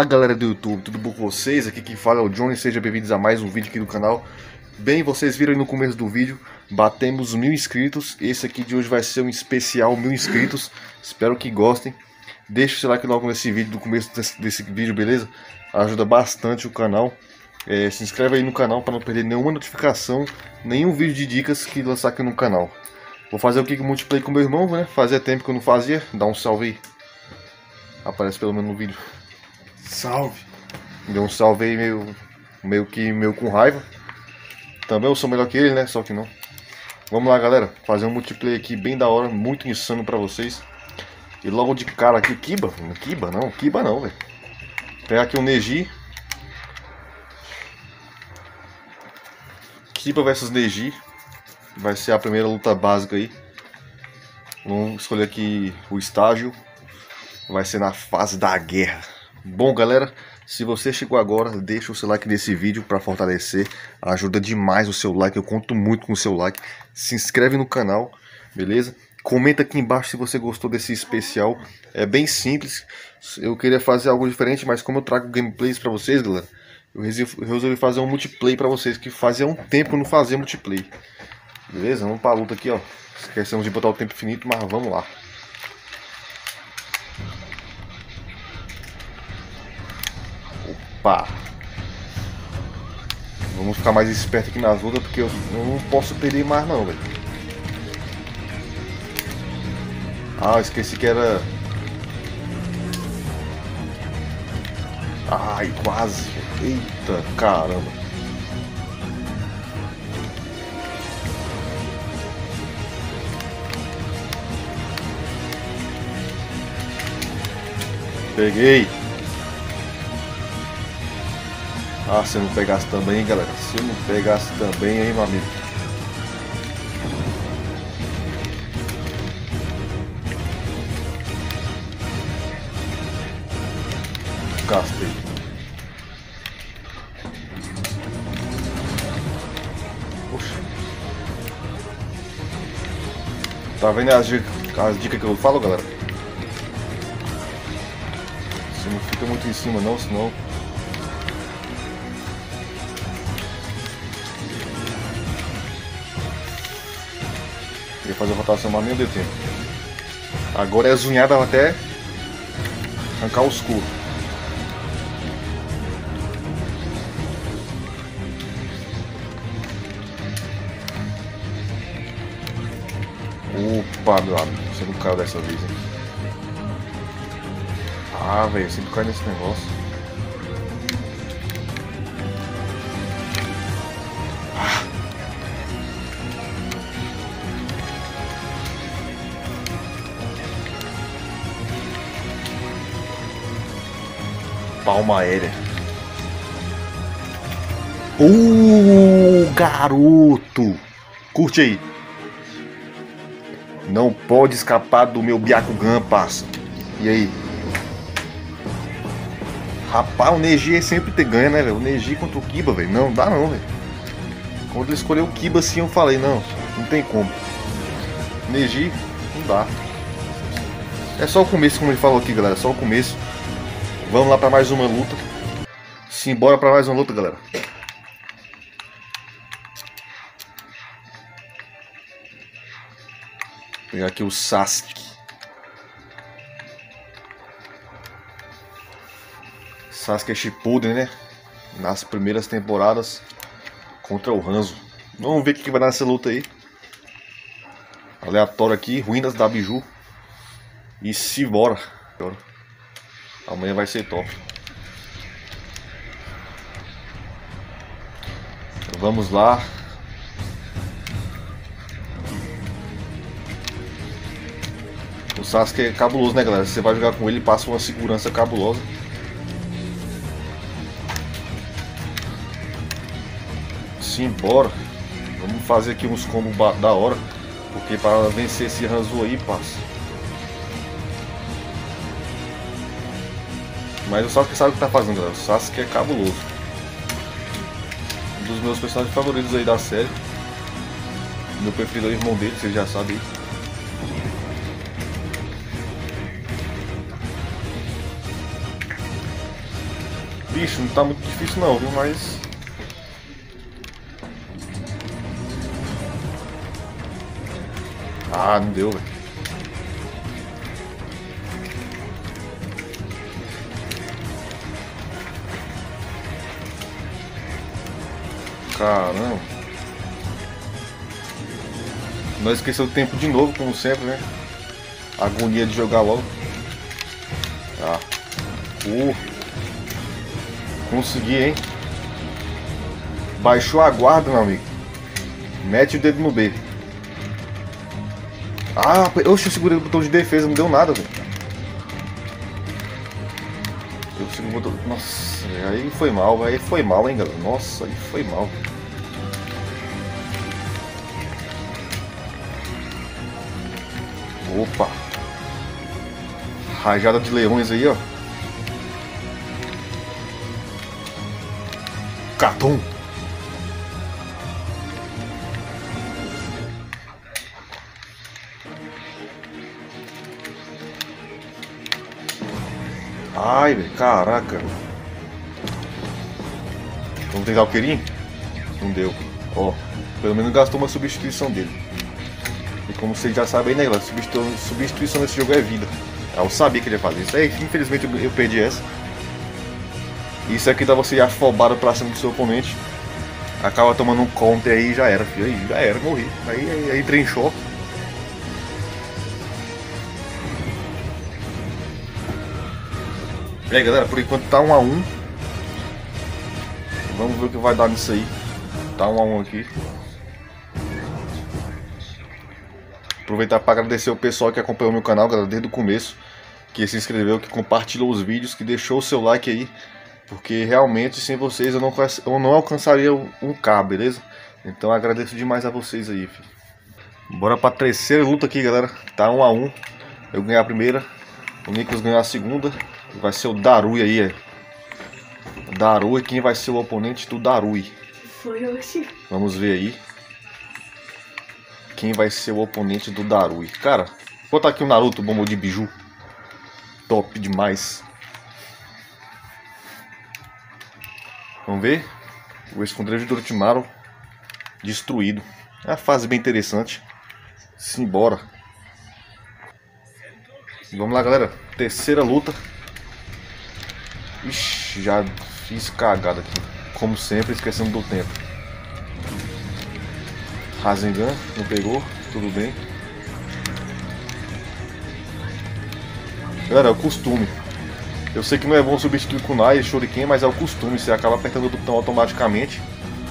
Fala galera do YouTube, tudo bom com vocês? Aqui quem fala é o Johnny, sejam bem-vindos a mais um vídeo aqui do canal. Bem, vocês viram aí no começo do vídeo, batemos 1000 inscritos. Esse aqui de hoje vai ser um especial 1000 inscritos, espero que gostem. Deixa o seu like logo nesse vídeo, no começo desse vídeo, beleza? Ajuda bastante o canal. Se inscreve aí no canal para não perder nenhuma notificação, nenhum vídeo de dicas que lançar aqui no canal. Vou fazer o Kick Multiplayer com meu irmão, né? Fazia tempo que eu não fazia, dá um salve aí. Aparece pelo menos no vídeo. Salve! Deu um salve aí meio com raiva. Também eu sou melhor que ele, né? Só que não. Vamos lá, galera. Fazer um multiplayer aqui bem da hora, muito insano pra vocês. E logo de cara aqui, Kiba não, velho. Pegar aqui o Neji. Kiba versus Neji. Vai ser a primeira luta básica aí. Vamos escolher aqui o estágio. Vai ser na fase da guerra. Bom, galera, se você chegou agora, deixa o seu like nesse vídeo para fortalecer. Ajuda demais o seu like, eu conto muito com o seu like. Se inscreve no canal, beleza? Comenta aqui embaixo se você gostou desse especial. É bem simples. Eu queria fazer algo diferente, mas como eu trago gameplays para vocês, galera, eu resolvi fazer um multiplayer para vocês, que fazia um tempo que eu não fazia multiplayer. Beleza? Vamos para a luta aqui, ó. Esquecemos de botar o tempo infinito, mas vamos lá. Opa! Vamos ficar mais esperto aqui nas lutas, porque eu não posso perder mais não, velho. Ah, esqueci que era... Ai, quase! Eita, caramba! Peguei! Ah, se eu não pegasse também, hein, galera? Se eu não pegasse também, hein, meu amigo? Gastei. Poxa. Tá vendo as dicas que eu falo, galera? Você não fica muito em cima não, senão... Ia fazer a rotação, mas nem deu tempo. Agora é zunhada até arrancar os coros. Opa, meu amigo, você não caiu dessa vez, hein? Ah, velho, sempre cai nesse negócio. Palma aérea. Garoto! Curte aí. Não pode escapar do meu Byakugan, parça. E aí? Rapaz, o Neji sempre ganha, né, velho? O Neji contra o Kiba, velho. Não dá não, velho. Quando ele escolheu o Kiba assim, eu falei, não tem como. Neji, não dá. É só o começo, como ele falou aqui, galera. Só o começo. Vamos lá para mais uma luta. Simbora para mais uma luta, galera. Vou pegar aqui o Sasuke. Sasuke Shippuden, né? Nas primeiras temporadas contra o Hanzo. Vamos ver o que vai dar nessa luta aí. Aleatório aqui, ruínas da Biju. E simbora. Amanhã vai ser top. Vamos lá. O Sasuke é cabuloso, né, galera? Você vai jogar com ele, passa uma segurança cabulosa. Simbora. Vamos fazer aqui uns combos da hora. Porque para vencer esse Hanzo aí, passa. Mas o Sasuke sabe o que tá fazendo, galera. O Sasuke é cabuloso. Um dos meus personagens favoritos aí da série. Meu preferido é o irmão dele, vocês já sabem. Bicho, não tá muito difícil não, viu? Mas... Ah, não deu, velho. Caramba. Não esqueceu o tempo de novo, como sempre, né? Agonia de jogar logo. Ah. Consegui, hein? Baixou a guarda, meu amigo. Mete o dedo no B. Ah, oxe, eu segurei o botão de defesa, não deu nada, velho. Eu segurei o botão... Nossa, aí foi mal, hein, galera. Nossa, aí foi mal. Opa. Rajada de leões aí, ó. Catum. Ai, velho, caraca. Vamos tentar o Querim? Não deu. Ó, pelo menos gastou uma substituição dele. E como vocês já sabem, né, galera? Substituição nesse jogo é vida. Eu sabia que ele ia fazer isso. Aí, infelizmente, eu perdi essa. Isso aqui dá você ir afobado pra cima do seu oponente. Acaba tomando um counter aí e já era, filho. Aí já era, morri. Aí entrei em choque. E aí, galera, por enquanto tá 1 a 1. Vamos ver o que vai dar nisso aí. Tá 1 a 1 aqui. Aproveitar para agradecer o pessoal que acompanhou meu canal, galera, desde o começo. Que se inscreveu, que compartilhou os vídeos, que deixou o seu like aí. Porque realmente sem vocês eu não alcançaria um K, beleza? Então agradeço demais a vocês aí, filho. Bora pra terceira luta aqui, galera. Tá 1 a 1. Eu ganhei a primeira, o Nicolas ganhou a segunda. Vai ser o Darui aí, é. Darui, quem vai ser o oponente do Darui? Foi hoje. Vamos ver aí. Quem vai ser o oponente do Darui? Cara, vou botar aqui o Naruto Bombo de Biju. Top demais. Vamos ver. O esconderijo de Orochimaru destruído. É uma fase bem interessante. Simbora. Vamos lá, galera. Terceira luta. Ixi, já fiz cagada aqui. Como sempre, esquecendo do tempo. Rasengan, não pegou. Tudo bem. Galera, é o costume. Eu sei que não é bom substituir Kunai e Shuriken, mas é o costume. Você acaba apertando o botão automaticamente.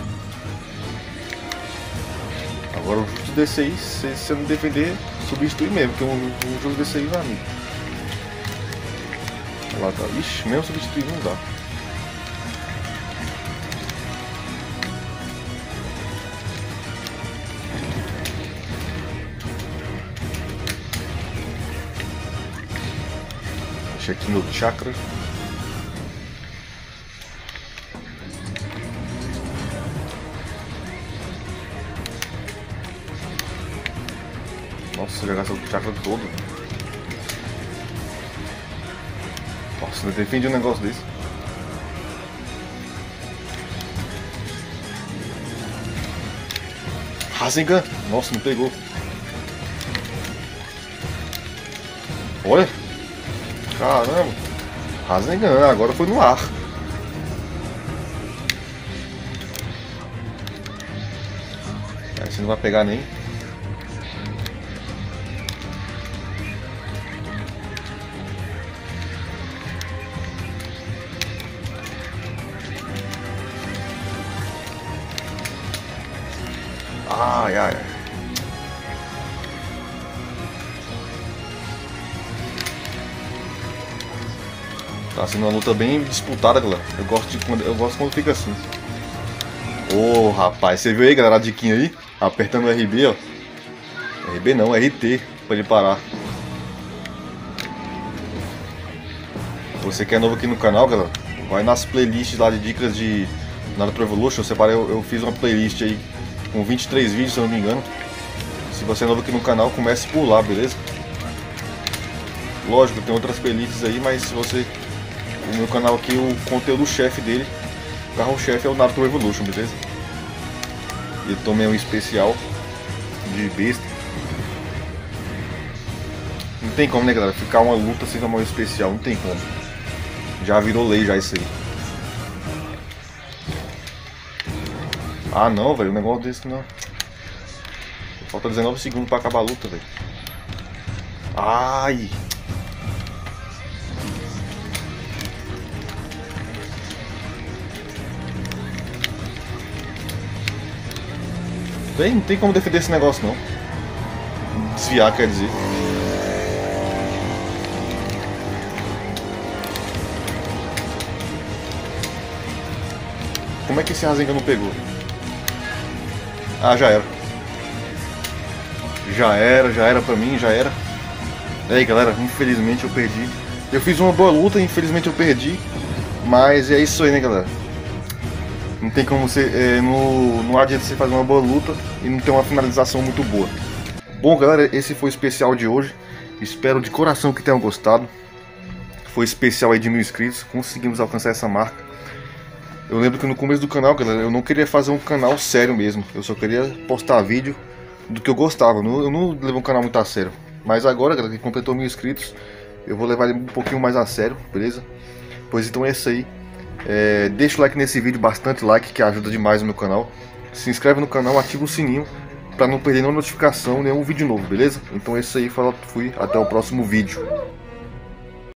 Agora o jogo desse aí, se você não defender, substitui mesmo. Porque um jogo desse aí, meu amigo. Olha lá, tá. Ixi, mesmo substituir não dá. Deixa aqui meu chakra. Nossa, já gastou o chakra todo. Nossa, não defendi um negócio desse. Rasengan! Nossa, não pegou. Olha! Caramba! Rasengan, agora foi no ar. Aí você não vai pegar nem. Ai, ai, ai. Tá sendo uma luta bem disputada, galera. Eu gosto quando fica assim. Ô, rapaz, você viu aí, galera, a diquinha aí? Apertando o RB, ó. RB não, RT, pra ele parar. Você que é novo aqui no canal, galera, vai nas playlists lá de dicas de Naruto Revolution. Eu fiz uma playlist aí com 23 vídeos, se eu não me engano. Se você é novo aqui no canal, comece por lá, beleza? Lógico, tem outras playlists aí, mas se você o meu canal aqui, o conteúdo chefe dele, o carro-chefe é o Naruto Revolution, beleza? E também é um especial de besta. Não tem como, né, galera? Ficar uma luta sem tomar um especial, não tem como. Já virou lei já isso aí. Ah não, velho, um negócio desse não. Falta 19 segundos pra acabar a luta, velho. Ai! Não tem como defender esse negócio não. Desviar, quer dizer. Como é que esse Rasengan não pegou? Ah, já era. Já era pra mim, já era. E aí galera, infelizmente eu perdi. Eu fiz uma boa luta, infelizmente eu perdi. Mas é isso aí, né, galera? Não tem como você. Não adianta você fazer uma boa luta e não ter uma finalização muito boa. Bom, galera, esse foi o especial de hoje. Espero de coração que tenham gostado. Foi especial aí de 1000 inscritos. Conseguimos alcançar essa marca. Eu lembro que no começo do canal, galera, eu não queria fazer um canal sério mesmo. Eu só queria postar vídeo do que eu gostava. Eu não levei um canal muito a sério. Mas agora, galera, que completou 1000 inscritos, eu vou levar ele um pouquinho mais a sério, beleza? Pois então é isso aí. Deixa o like nesse vídeo, bastante like, que ajuda demais no meu canal. Se inscreve no canal, ativa o sininho para não perder nenhuma notificação, nenhum vídeo novo, beleza? Então é isso aí, fui, até o próximo vídeo.